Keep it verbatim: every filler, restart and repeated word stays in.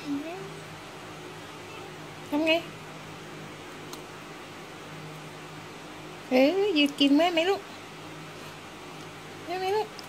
ทำไงเออยืนกินไหมไหมลูกไหมไหมลูก